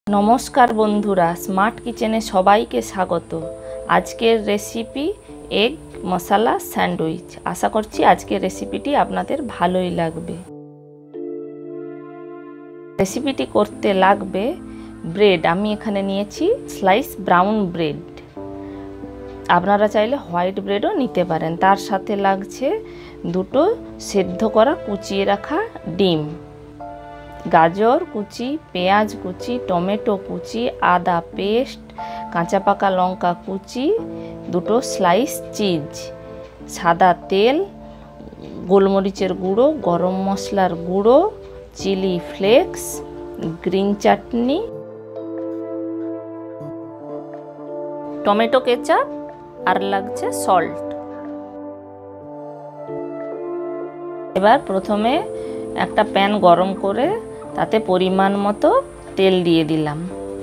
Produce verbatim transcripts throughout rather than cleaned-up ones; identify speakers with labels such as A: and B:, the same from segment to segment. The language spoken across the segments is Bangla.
A: नमस्कार बंधुरा स्मार्ट किचेने सबाइके स्वागत। आजकेर रेसिपि एग मसाला सैंडउइच। आशा करछि आजकेर रेसिपिटी आपनादेर भालोई लागबे। रेसिपिटी करते लागबे ब्रेड। आमी एखाने नियेछि स्लाइस ब्राउन ब्रेड, आपनारा चाइले व्हाइट ब्रेडও নিতে পারেন। तार साथे लागছে दुटो सेদ্ধ करा कुचिए राखा डिम, गाजर कुचि, पेঁয়াজ कुचि, टमेटो कुचि, आदा पेस्ट, काँचा पाका लंका कुचि, दुटो स्लाइस चीज, सादा तेल, गोलमरिचेर गुड़ो, गरम मशलार गुड़ो, chilli flakes, green chutney, tomato ketchup और लागছে सल्ट। एबार प्रथमे একটা প্যান গরম করে তাতে পরিমাণ মতো তেল দিয়ে দিলাম।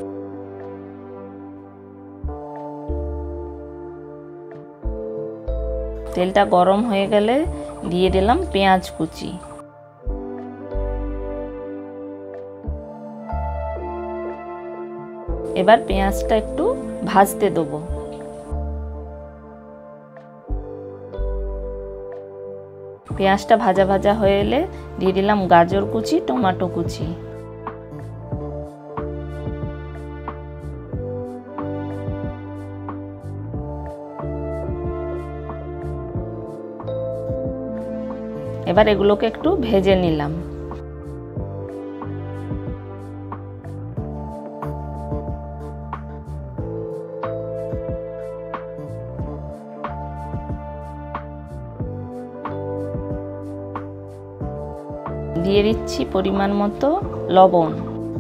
A: তেলটা গরম হয়ে গেলে দিয়ে দিলাম পেঁয়াজ কুচি। এবার পেঁয়াজটা একটু ভাজতে দেব। পেঁয়াজটা ভাজা ভাজা হয়ে এলে দিয়ে দিলাম গাজর কুচি, টমেটো কুচি। এবার এগুলোকে একটু ভেজে নিলাম। দিয়ে দিচ্ছি পরিমাণ মতো লবণ।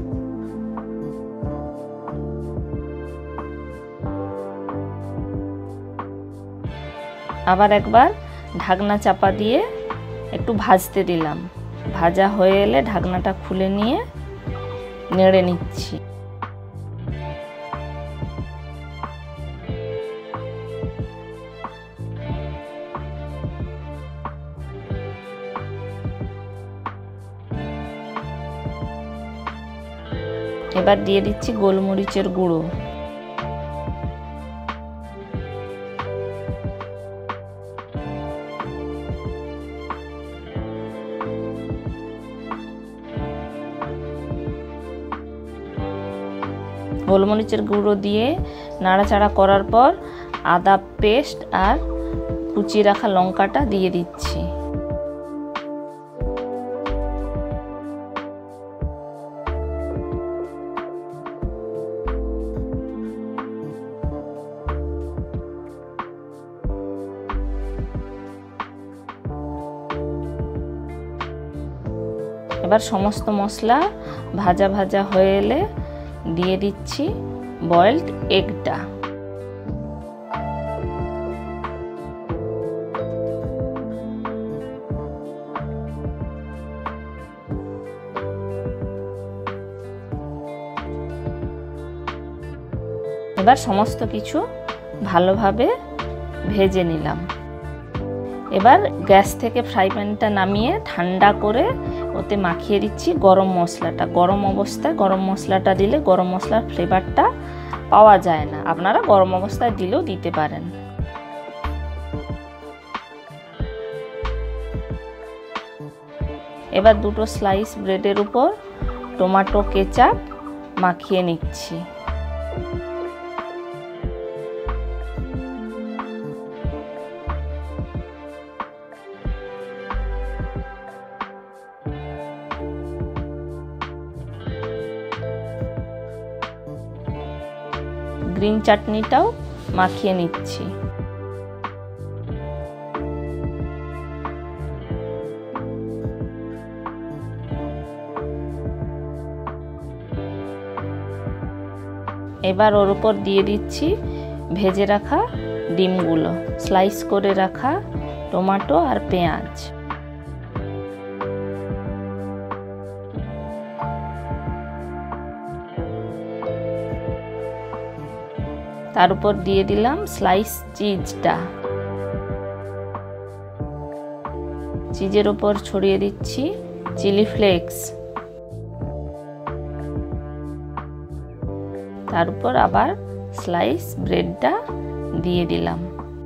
A: আবার একবার ঢাকনা চাপা দিয়ে একটু ভাজতে দিলাম। ভাজা হয়ে এলে ঢাকনাটা খুলে নিয়ে নেড়ে নিচ্ছি। এবার দিয়ে দিচ্ছি গোলমরিচের গুঁড়ো। গোলমরিচের গুঁড়ো দিয়ে নাড়াচাড়া করার পর আদা পেস্ট আর কুচিয়ে রাখা লঙ্কাটা দিয়ে দিচ্ছি। এবার সমস্ত মশলা ভাজা ভাজা হয়ে এলে দিয়ে দিচ্ছি বয়েলড এগটা। এবার সমস্ত কিছু ভালোভাবে ভেজে নিলাম। এবার গ্যাস থেকে ফ্রাই প্যানটা নামিয়ে ঠান্ডা করে ওতে মাখিয়ে দিচ্ছি গরম মশলাটা। গরম অবস্থায় গরম মশলাটা দিলে গরম মশলার ফ্লেভারটা পাওয়া যায় না, আপনারা গরম অবস্থায় দিলেও দিতে পারেন। এবার দুটো স্লাইস ব্রেডের উপর টমেটো কেচাপ মাখিয়ে নিচ্ছি। গ্রিন চাটনিটাও মাখিয়ে নিচ্ছি। এবার ওর উপর দিয়ে দিচ্ছি ভেজে রাখা ডিমগুলো, স্লাইস করে রাখা টমেটো আর পেঁয়াজ। তার উপর দিয়ে দিলাম স্লাইস চিজটা। চিজের উপর ছড়িয়ে দিচ্ছি চিলি ফ্লেক্স। তার উপর আবার স্লাইস ব্রেডটা দিয়ে দিলাম।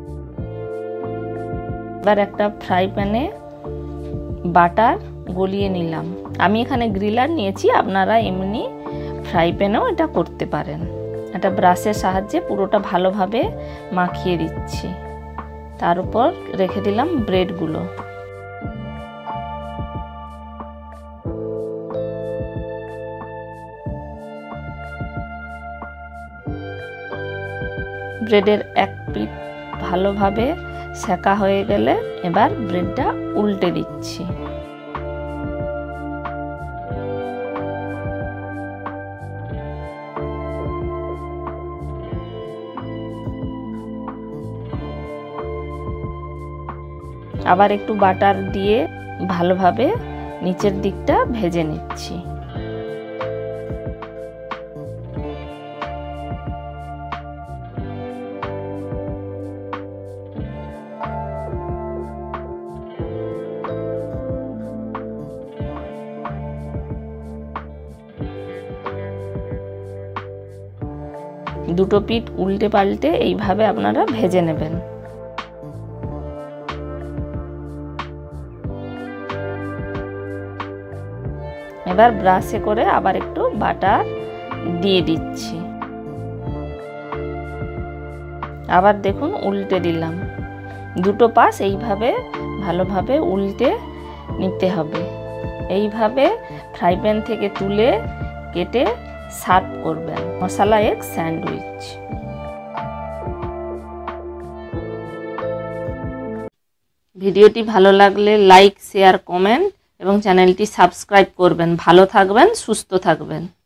A: এবার একটা ফ্রাই প্যানে বাটার গলিয়ে নিলাম। আমি এখানে গ্রিলার নিয়েছি, আপনারা এমনি ফ্রাই প্যানেও এটা করতে পারেন। একটা ব্রাশের সাহায্যে পুরোটা ভালোভাবে মাখিয়ে দিচ্ছি। তার উপর রেখে দিলাম ব্রেডগুলো। ব্রেডের এক পিঠ ভালোভাবে সেকা হয়ে গেলে এবার ব্রেডটা উল্টে দিচ্ছি। আবার একটু বাটার দিয়ে ভালোভাবে নিচের দিকটা ভেজে নিচ্ছি। দুটো পিঠ উল্টে পাল্টে এইভাবে আপনারা ভেজে নেবেন। এবার ব্রাশে করে আবার একটু বাটার দিয়ে দিচ্ছি। আবার দেখুন উল্টে দিলাম। দুটো পাশ এইভাবে ভালোভাবে উল্টে নিতে হবে। এইভাবে ফ্রাই প্যান থেকে তুলে কেটে সার্ভ করবেন মশলা এগ স্যান্ডউইচ। ভিডিওটি ভালো লাগলে লাইক, শেয়ার, কমেন্ট এবং চ্যানেলটি সাবস্ক্রাইব করবেন। ভালো থাকবেন, সুস্থ থাকবেন।